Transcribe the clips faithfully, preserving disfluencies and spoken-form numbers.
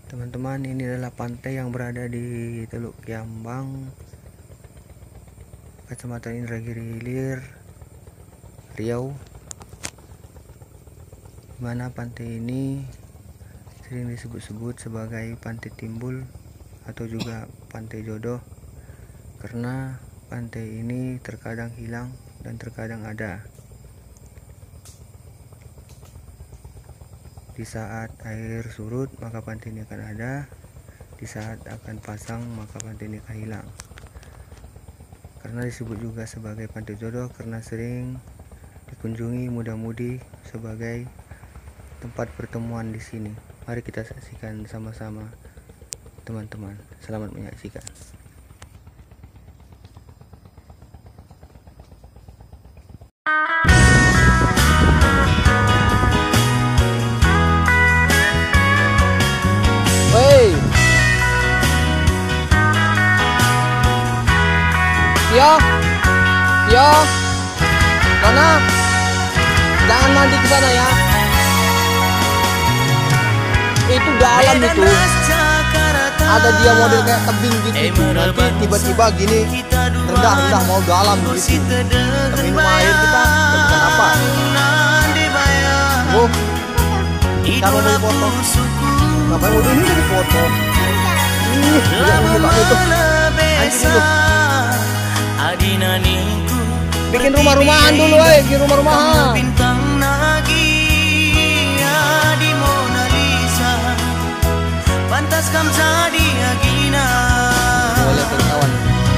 Teman-teman, ini adalah pantai yang berada di Teluk Kiambang, Kecamatan Indragiri Hilir, Riau. Mana pantai ini sering disebut-sebut sebagai Pantai Timbul atau juga Pantai Jodoh, karena pantai ini terkadang hilang dan terkadang ada. Di saat air surut maka pantai ini akan ada, di saat akan pasang maka pantai ini akan hilang. Karena disebut juga sebagai Pantai Jodoh karena sering dikunjungi muda-mudi sebagai tempat pertemuan di sini. Mari kita saksikan sama-sama teman-teman. Selamat menyaksikan. Yo, yo, Dona, jangan mandi ke sana ya. Itu dalam itu, ada dia model kayak tebing gitu. Nanti tiba-tiba gini rendah-rendah mau dalam gitu. Minum air kita, kita apa? Oh, kita mau beli foto. Ngapain mau ini dari foto? Ih, jangan buka itu. Anjing itu. Bikin rumah-rumahan dulu, eh, bikin rumah-rumahan. Bintang nagi di Mona Lisa, pantas kam jadi agina. Boleh kawan.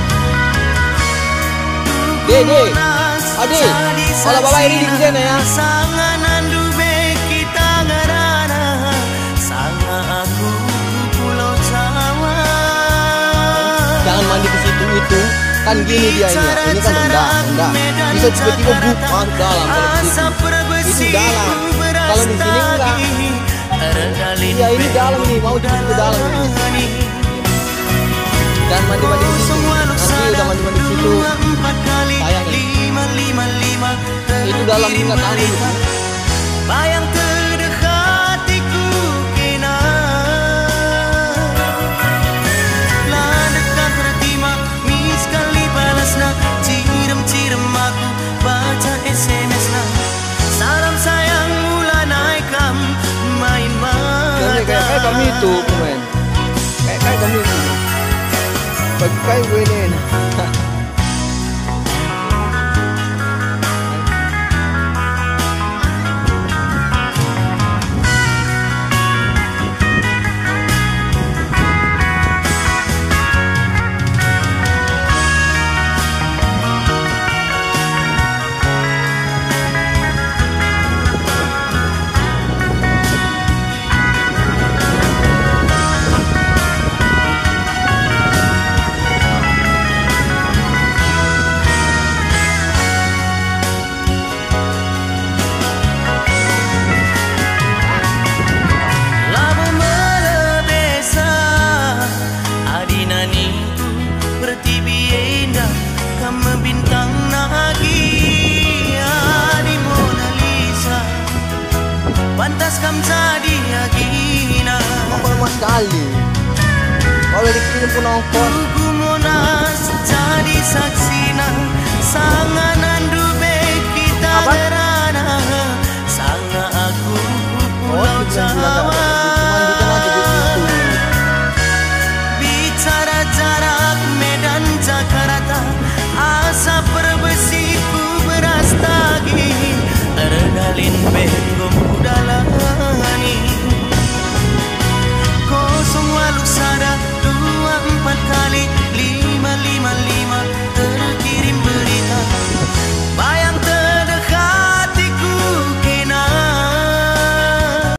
Dek, dek, adi, kalau bawa ini di sana ya. Sangan andu be kita ngarana, sanga aku Pulau Jawa. Jangan mandi ke situ itu. Kan gini dia ini, ini kan rendah, rendah. Bisa tiba-tiba buk masuk dalam kalau di situ. Itu dalam. Kalau di sini enggak. Iya ini dalam nih, mau di situ dalam ini. Dan mandi-mandi di situ. Nanti udah mandi-mandi di situ. Sayang nih. Itu dalam ingat anu itu. Bayang terdekatiku kena. Lah dekat bertima mis kali balasna. Cirem-cirem aku baca S M S na. Salam sayang mula naikam main mata. Kayak kayak kami itu pemain. Kayak kayak kami itu. Bagi kayak gue ini. Bintang nagi di Mona Lisa, pantas kam jadi agina. Apa lemas sekali. Kalau dikirim pun ongkos. Tugu Monas jadi saksina, sangan andu be kita berana, sanga aku Pulau Jawa.